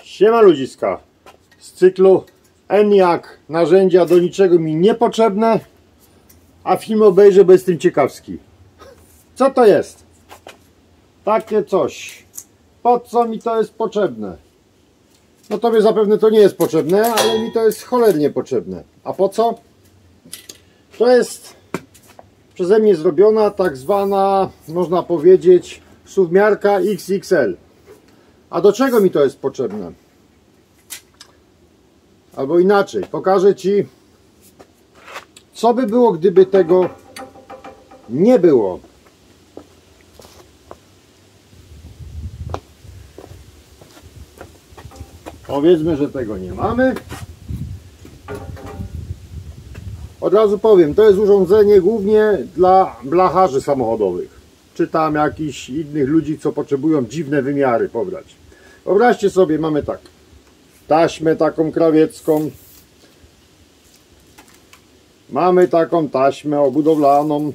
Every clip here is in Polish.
Siema ludziska, z cyklu ENIAC, narzędzia do niczego mi niepotrzebne, a film obejrzę, bo jestem ciekawski. Co to jest? Takie coś. Po co mi to jest potrzebne? No tobie zapewne to nie jest potrzebne, ale mi to jest cholernie potrzebne. A po co? To jest przeze mnie zrobiona tak zwana, można powiedzieć, suwmiarka XXL. A do czego mi to jest potrzebne? Albo inaczej, pokażę Ci, co by było, gdyby tego nie było. Powiedzmy, że tego nie mamy. Od razu powiem, to jest urządzenie głównie dla blacharzy samochodowych, czy tam jakichś innych ludzi, co potrzebują dziwne wymiary pobrać. Wyobraźcie sobie, mamy tak, taśmę taką krawiecką, mamy taką taśmę obudowlaną,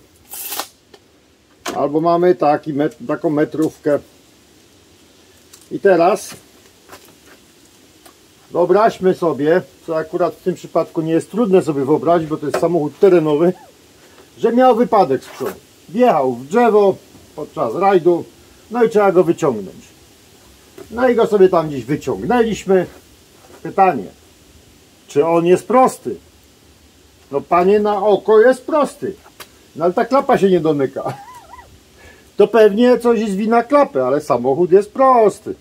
albo mamy taką metrówkę. I teraz wyobraźmy sobie, co akurat w tym przypadku nie jest trudne sobie wyobrazić, bo to jest samochód terenowy, że miał wypadek z przodu. Wjechał w drzewo podczas rajdu, no i trzeba go wyciągnąć. No i go sobie tam gdzieś wyciągnęliśmy. Pytanie, czy on jest prosty? No panie, na oko jest prosty, no ale ta klapa się nie domyka. To pewnie coś jest wina klapy, ale samochód jest prosty.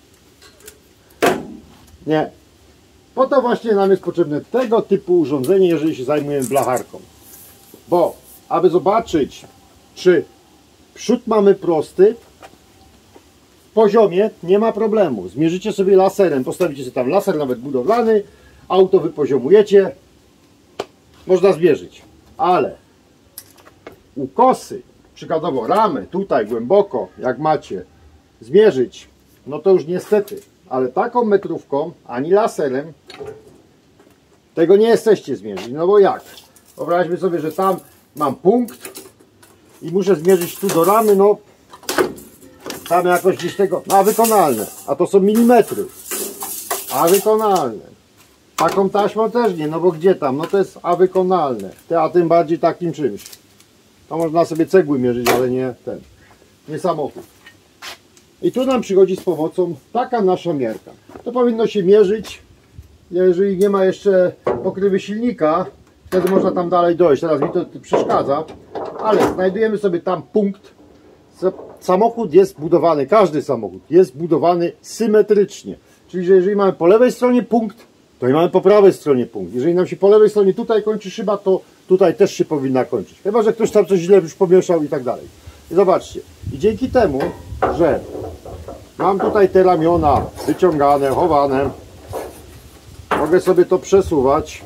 Nie. Po to właśnie nam jest potrzebne tego typu urządzenie, jeżeli się zajmujemy blacharką. Bo, aby zobaczyć, czy przód mamy prosty, w poziomie nie ma problemu. Zmierzycie sobie laserem, postawicie sobie tam laser, nawet budowlany, auto wypoziomujecie, można zmierzyć. Ale ukosy, przykładowo ramę, tutaj głęboko, jak macie, zmierzyć, no to już niestety. Ale taką metrówką, ani laserem, tego nie jesteście zmierzyć. No bo jak? Wyobraźmy sobie, że tam mam punkt i muszę zmierzyć tu do ramy, no tam jakoś gdzieś tego, a wykonalne, a to są milimetry, a wykonalne. Taką taśmą też nie, no bo gdzie tam, no to jest a wykonalne, a tym bardziej takim czymś. To można sobie cegły mierzyć, ale nie ten, nie samochód. I tu nam przychodzi z pomocą taka nasza miarka. To powinno się mierzyć, jeżeli nie ma jeszcze pokrywy silnika, wtedy można tam dalej dojść. Teraz mi to przeszkadza, ale znajdujemy sobie tam punkt. Samochód jest budowany, każdy samochód jest budowany symetrycznie. Czyli, że jeżeli mamy po lewej stronie punkt, to i mamy po prawej stronie punkt. Jeżeli nam się po lewej stronie tutaj kończy szyba, to tutaj też się powinna kończyć. Chyba że ktoś tam coś źle już pomieszał i tak dalej. I zobaczcie. I dzięki temu, że mam tutaj te ramiona wyciągane, chowane, mogę sobie to przesuwać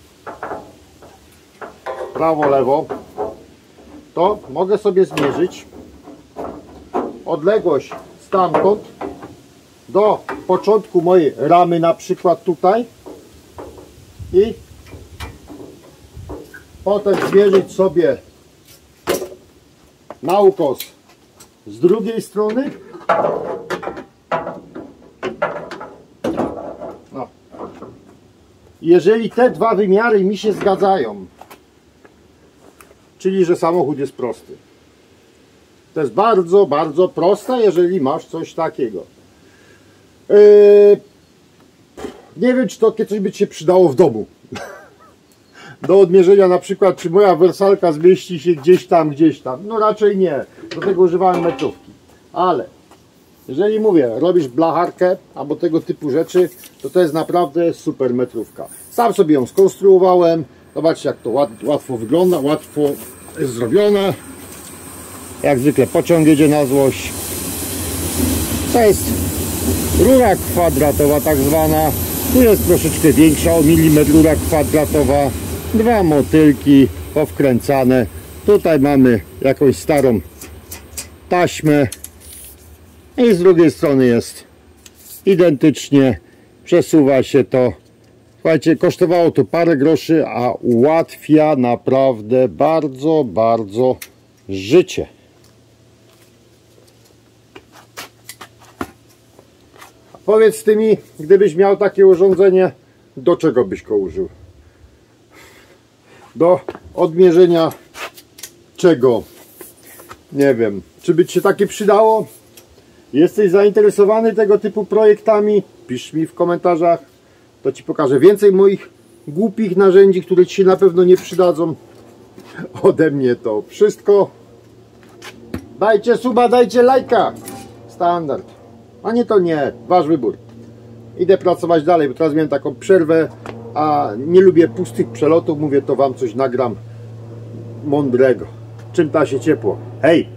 prawo, lewo, to mogę sobie zmierzyć odległość stamtąd do początku mojej ramy, na przykład tutaj, i potem zmierzyć sobie na ukos z drugiej strony. No. Jeżeli te dwa wymiary mi się zgadzają, czyli że samochód jest prosty. To jest bardzo, bardzo proste, jeżeli masz coś takiego. Nie wiem, czy to coś by Ci się przydało w domu. Do odmierzenia na przykład, czy moja wersalka zmieści się gdzieś tam. No raczej nie. Do tego używałem metrówki. Ale jeżeli mówię, robisz blacharkę albo tego typu rzeczy, to jest naprawdę super metrówka. Sam sobie ją skonstruowałem. Zobaczcie, jak to łatwo wygląda, łatwo jest zrobione. Jak zwykle pociąg jedzie na złość. To jest rura kwadratowa tak zwana. Tu jest troszeczkę większa o milimetr rura kwadratowa. Dwa motylki powkręcane. Tutaj mamy jakąś starą taśmę. I z drugiej strony jest identycznie. Przesuwa się to. Słuchajcie, kosztowało to parę groszy, a ułatwia naprawdę bardzo, bardzo życie. Powiedz ty mi, gdybyś miał takie urządzenie, do czego byś go użył? Do odmierzenia czego? Nie wiem. Czy by ci się takie przydało? Jesteś zainteresowany tego typu projektami? Pisz mi w komentarzach. To ci pokażę więcej moich głupich narzędzi, które ci się na pewno nie przydadzą. Ode mnie to wszystko. Dajcie suba, dajcie lajka. Standard. A nie to nie. Wasz wybór. Idę pracować dalej, bo teraz miałem taką przerwę, a nie lubię pustych przelotów. Mówię, to wam coś nagram mądrego. Czym ta się ciepło. Hej!